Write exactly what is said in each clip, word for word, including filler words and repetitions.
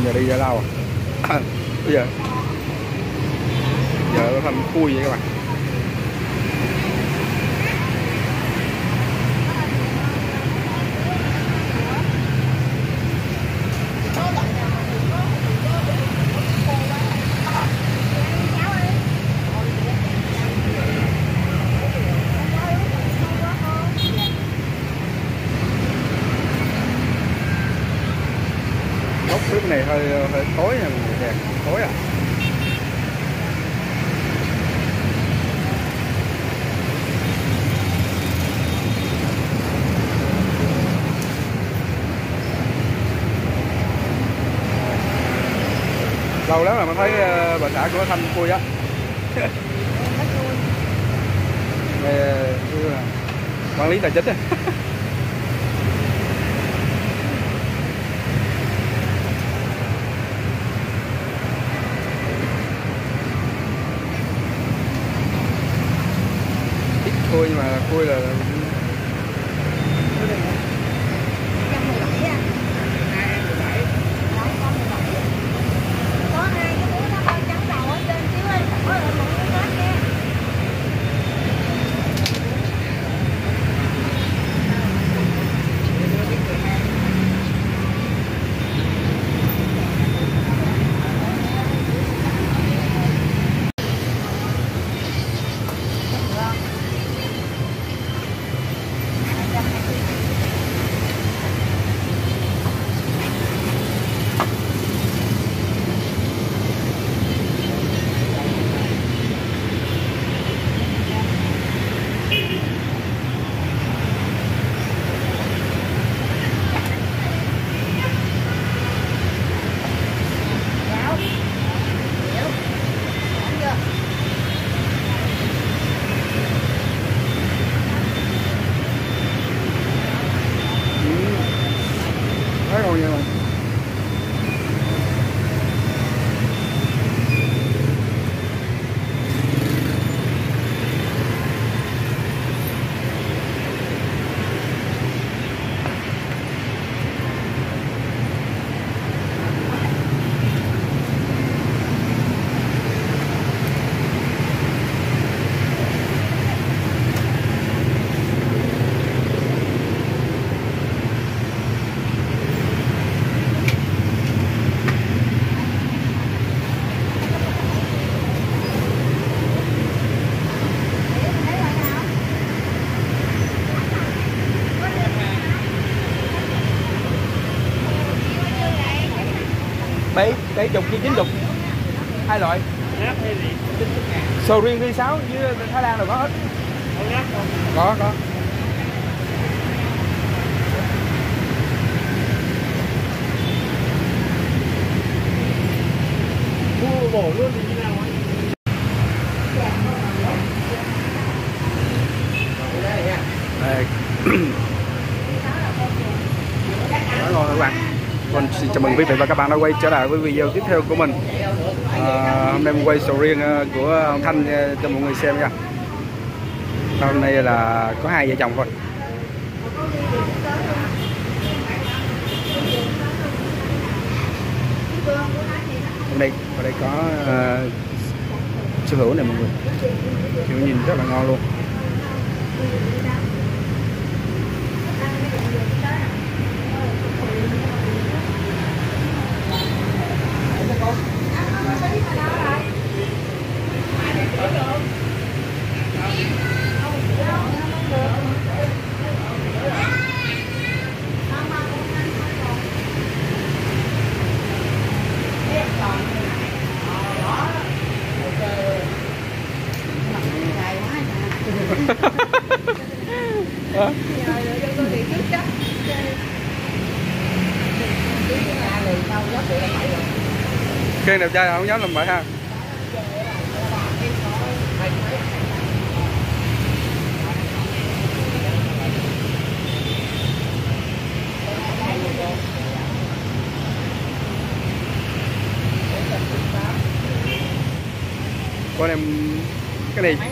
giờ đi ra đâu à? Bây giờ giờ nó thành khui vậy các bạn. Nước này hơi hơi tối nha, đèn tối à. Lâu lắm là mới thấy bà xã của Thanh khui á. Quản lý tài chính á. Khui nhưng mà khui là thấy ngon nha bạn. Bảy, bảy chục với chín chục, hai loại. Sầu riêng ri sáu với Thái Lan đều có hết. Có có. Mua bổ luôn thì như nào ấy. Đây. Đó ngon các bạn. Vâng, xin chào mừng quý vị và các bạn đã quay trở lại với video tiếp theo của mình. À, hôm nay mình quay sầu riêng của ông Thanh cho mọi người xem nha. Hôm nay là có hai vợ chồng thôi. Hôm nay ở đây có uh, sư hữu này mọi người, kiểu nhìn rất là ngon luôn. Khi đẹp trai không dám làm vậy ha. Con em cái này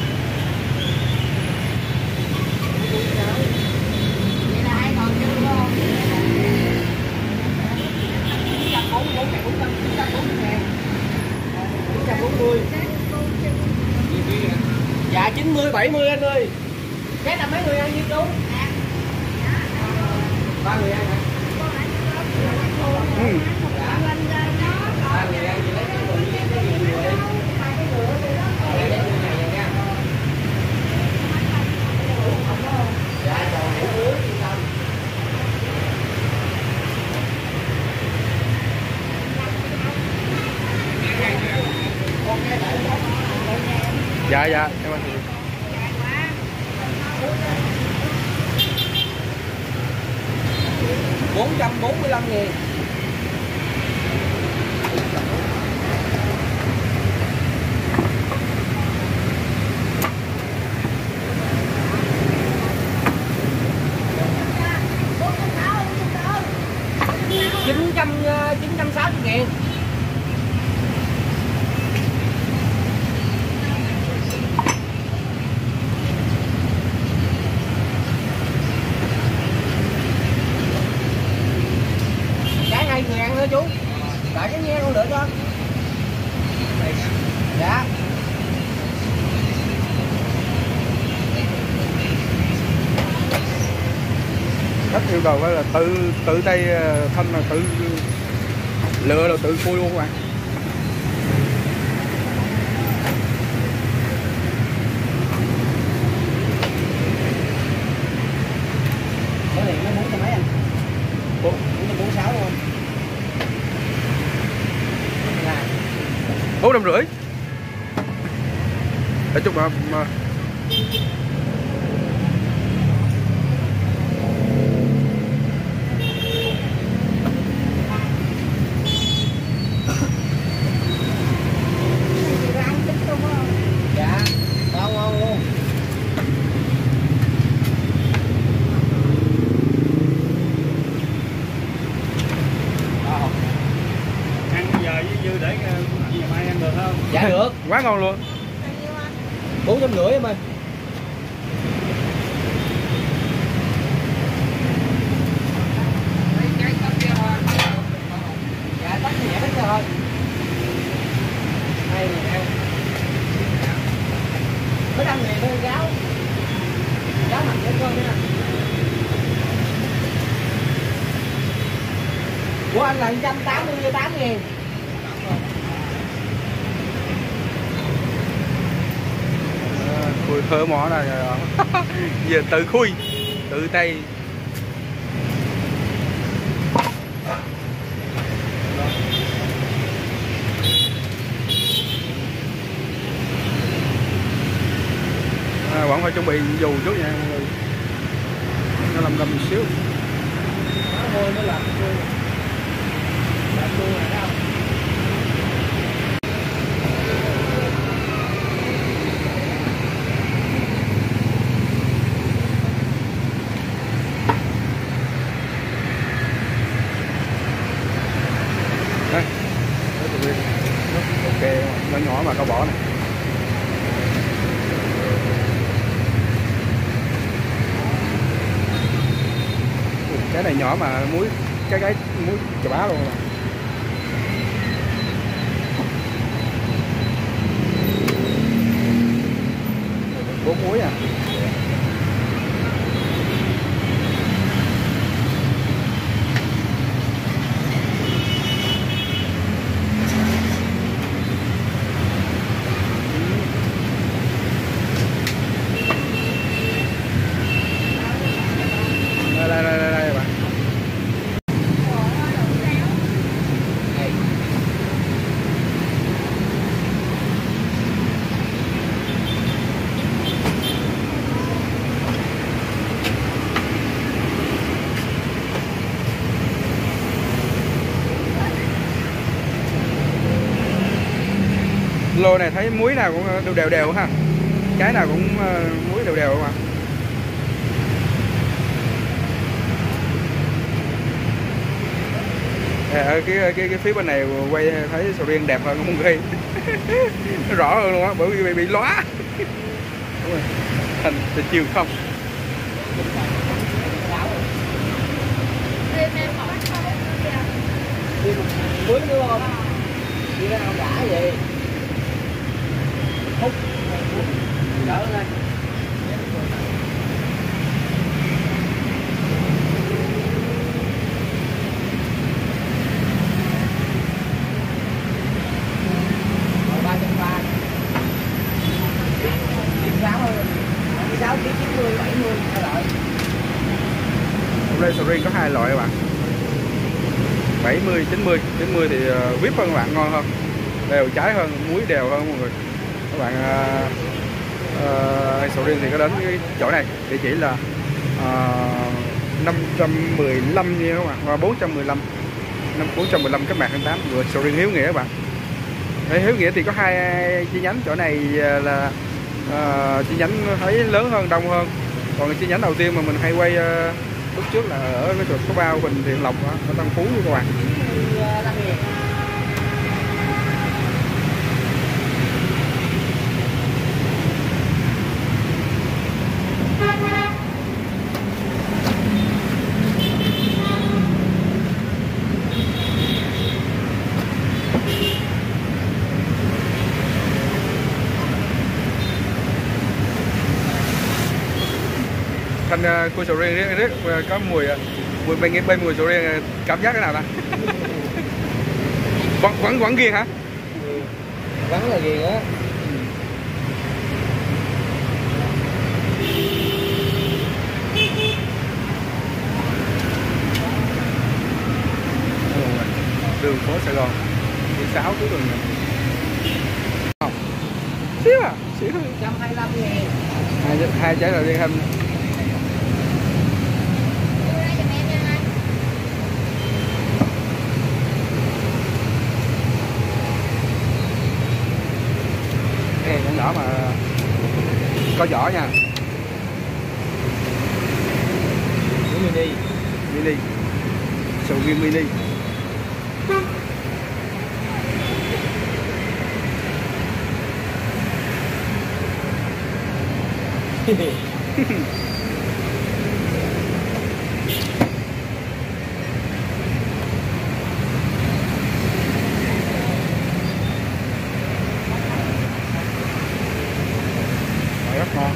Vậy là ai còn chưa không? bảy mươi anh ơi. Cái là mấy người ăn nhiêu chú? Ba người ăn hả? Ừ. Ba người ăn gì lấy cái đồ gì cái gì người đi. Dạ còn hủ muối yên tâm. Dạ dạ em ơi. bốn trăm bốn mươi lăm nghìn. chín trăm chín trăm sáu mươi ngàn. Cái hai người ăn nữa chú. Đợi cái nghe con lựa cho. Dạ. Khách yêu cầu là tự tự tay thanh là tự lựa rồi tự khui luôn các bạn. Cái này nó bốn trăm mấy anh? Bốn trăm bốn sáu luôn. Bốn trăm rưỡi. Để chút mà, mà... Dạ, ngon ngon luôn. Ăn bây giờ với dư để ngày mai ăn được không? Dạ được. Quá ngon luôn. Bốn trăm rưỡi em ơi. Dạ tắt nhẹ hết rồi. Hay nè ăn. Mới ăn này thôi gáo. Gáo mặt lên con nha. Của anh là một trăm tám mươi tám ngàn. Khui thơ mỏ này giờ tự khui tự tay. À, vẫn phải chuẩn bị dù trước nha mọi người, nó làm đâm một xíu. Thôi nó làm chua. Làm chua này đâu. Đây. Ok, nó nhỏ mà có bỏ này. Cái này nhỏ mà muối cái cái muối chà bá luôn mà. Bốn muối à. Đây đây đây đây, đây bạn. Lô này thấy muối nào cũng đều đều đều ha, cái nào cũng muối đều đều mà. Ở cái, cái cái phía bên này quay thấy sầu riêng đẹp hơn không ghi. Nó rõ hơn luôn á, bởi vì bị, bị lóa. Đúng rồi. Thành từ chiều không. Muối nữa không? Đi ra không đã vậy. Hút. Đỡ lên. sầu riêng có hai loại các bạn, bảy mươi, chín mươi. chín mươi thì uh, vip hơn các bạn, ngon hơn, đều trái hơn, muối đều hơn mọi người. Các bạn uh, uh, sầu riêng thì có đến cái chỗ này, địa chỉ là uh, năm trăm mười lăm nha các bạn, và bốn trăm mười lăm, năm bốn trăm mười lăm Cách Mạng tháng tám, vừa sầu riêng Hiếu Nghĩa các bạn. Đấy, Hiếu Nghĩa thì có hai chi nhánh, chỗ này là uh, chi nhánh thấy lớn hơn, đông hơn. Còn chi nhánh đầu tiên mà mình hay quay uh, lúc trước là ở cái chỗ số bao Bình Thiện Lộc đó, ở Tân Phú nha các bạn. Thanh uh, cua sầu riêng riết, riết uh, có mùi mùi bên bên mùi sầu riêng, cảm giác thế nào ta? vẫn vẫn vẫn ghiền hả? Vẫn là ghiền á. Đường phố Sài Gòn, thứ sáu cuối tuần này. Xíu à, xíu một trăm hai mươi lăm ngàn. Hai, hai trái là riêng hình. Ê, con nhỏ mà có vỏ nha. Mini. Mini. Sầu riêng mini. Rất ngon.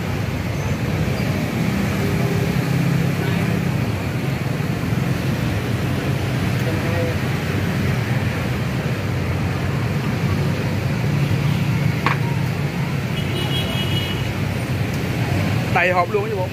Đầy hộp luôn chứ bộ.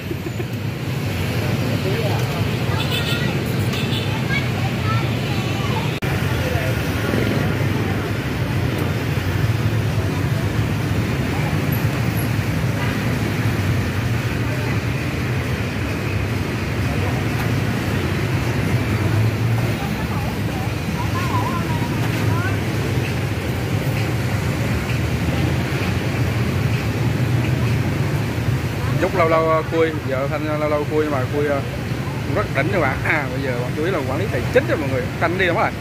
Dúc lâu lâu khui, vợ Thanh lâu lâu khui, nhưng mà khui rất đỉnh các bạn. À bây giờ chủ yếu là quản lý tài chính cho mọi người. Thanh đi đúng rồi.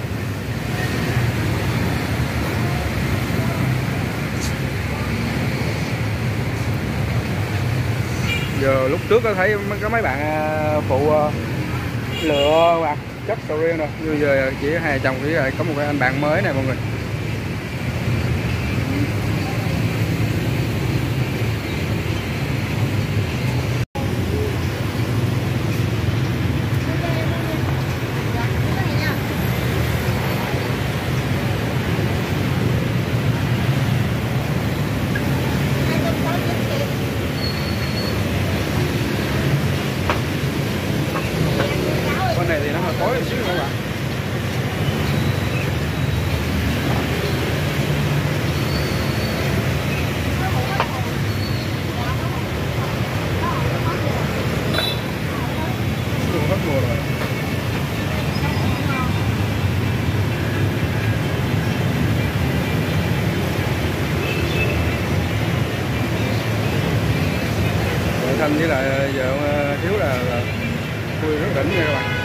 Giờ lúc trước có thấy có mấy bạn phụ lựa hoặc chất sầu riêng rồi, bây giờ chỉ hai chồng chỉ là có một cái anh bạn mới này mọi người. Con này thì nó hơi tối một xíu các bạn. Hết mùa rồi. Vợ Thanh với lại vợ Hiếu là, là khui rất đỉnh nha các bạn.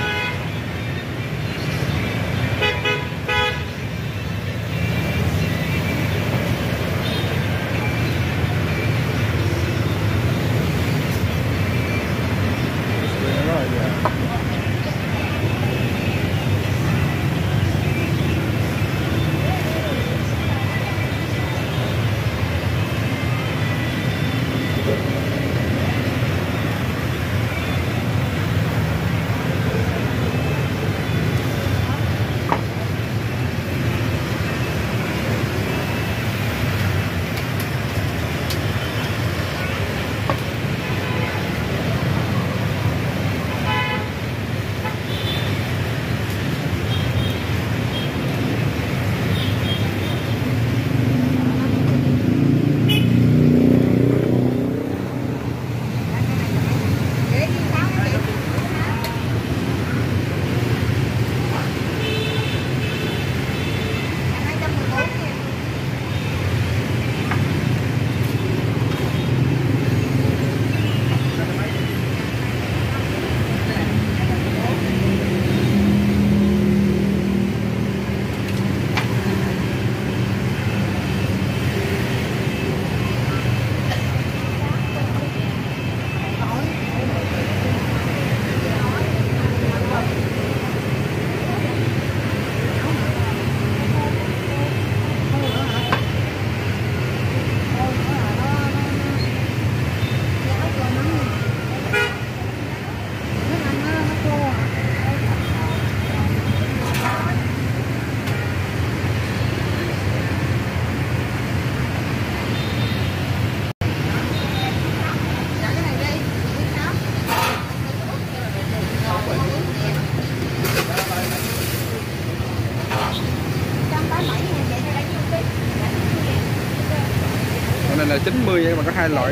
này là chín mươi nhưng mà có hai loại.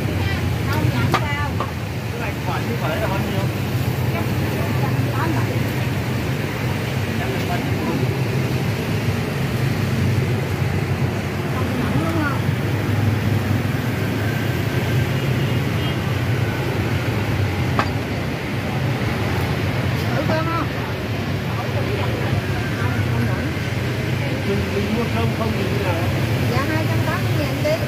Mua không không thì như nào? Dạ hai trăm tám mươi ngàn ký.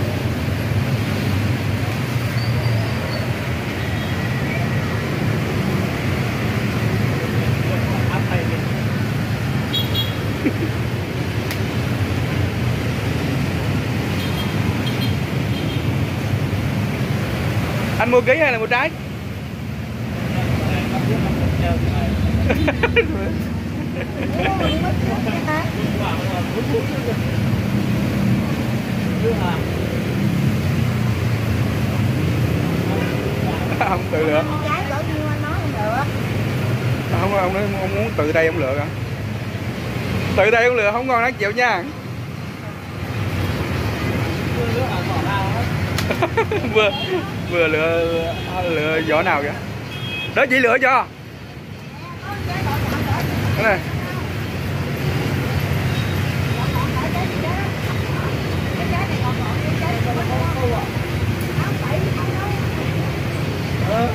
Áp tay đi. Anh mua ký hay là mua trái? Không tự lựa. Trái chỗ như anh nói không được. Không, ông nói ông muốn tự đây ông lựa hả? Tự đây ông lựa không ngon đáng chịu nha. vừa vừa lựa lựa vỏ nào vậy? Đó chị lựa cho. Cái này. Ờ.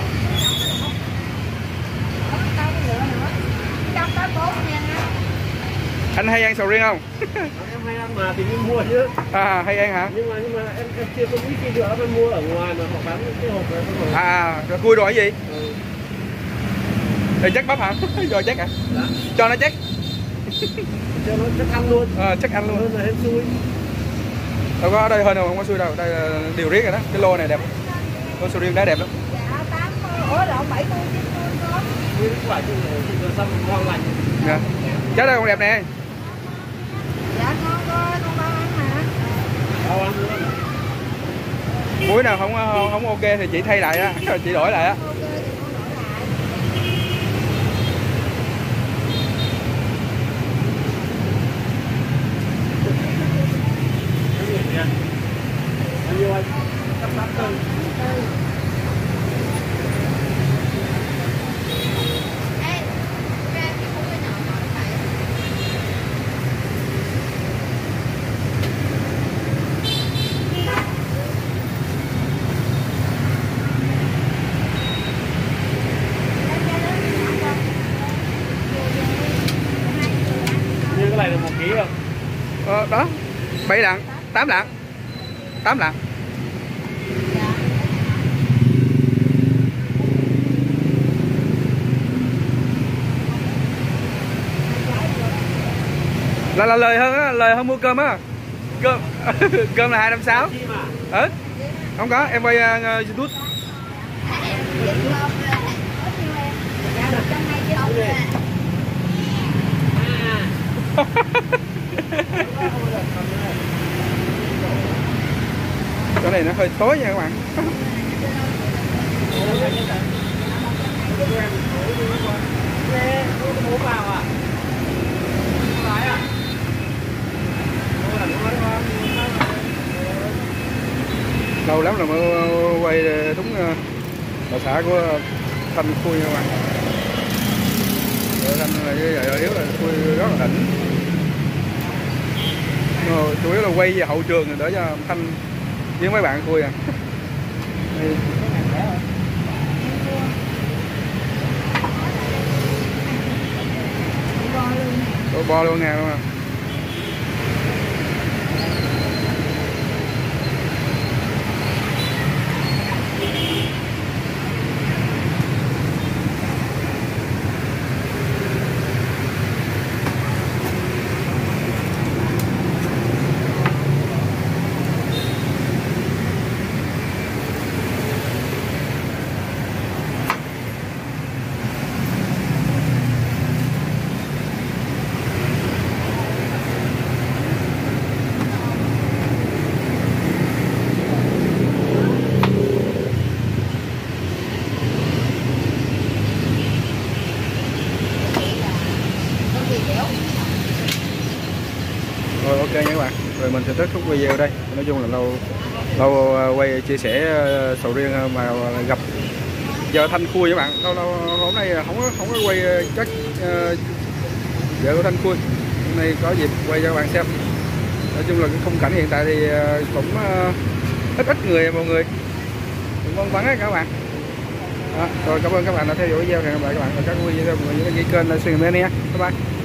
Anh hay ăn sầu riêng không? Em hay ăn mà thì mình mua chứ. À hay ăn hả? Nhưng mà nhưng mà em em chưa có biết khi nữa em mua ở ngoài mà họ bán cái hộp này không rồi. À rồi cua rồi cái gì? Ừ. Rồi chắc bắp hả? Rồi chắc hả? Dạ. Cho nó chắc. Cho nó chắc ăn luôn. À, chắc ăn luôn. Hơn là hết xui. Đâu có ở đây hơn đâu, không có xui đâu. Đây là điều riết rồi đó. Cái lô này đẹp. Lô sầu riêng đá đẹp lắm. Dạ tám mươi. Ủa lộn bảy mươi chín mươi con. Nguyên quả chứ rồi xong ngon lành. Dạ. Trái đây còn đẹp nè. Dạ ngon coi, con bao ăn hả? Bao ăn luôn. Muối nào không không ok thì chị thay lại á, chị đổi lại á. Ok thì con đổi lại. Cái gì vậy? Bao nhiêu anh? Cắt bắp cân. Như cái này là một ký không? Ờ, đó. bảy lạng, tám lạng. tám lạng. Là là lời hơn á, lời hơn mua cơm á. Cơm cơm là hai trăm sáu mươi. Ừ. Không có, em quay uh, YouTube. Chỗ này nó hơi tối nha các bạn. Lâu lắm rồi mới quay đúng bà xã của Thanh khui nha các bạn. Rồi Thanh là với yếu là khui rất là đỉnh. Rồi, chủ yếu là quay về hậu trường để cho Thanh với mấy bạn khui à. Tôi bo luôn nha luôn. Rồi ok nha các bạn. Rồi mình sẽ kết thúc video đây. Nói chung là lâu lâu quay chia sẻ sầu riêng mà gặp vợ Thanh Khui các bạn. Lâu lâu hôm nay không có không có quay chắc uh, vợ của Thanh Khui. Hôm nay có dịp quay cho các bạn xem. Nói chung là cái khung cảnh hiện tại thì cũng uh, ít ít người mọi người, cũng vắng vắng các bạn. Đó, rồi cảm ơn các bạn đã theo dõi video. Hẹn gặp lại các bạn ở các video theo những cái kênh là Xuyên Mê nha. Bye bye.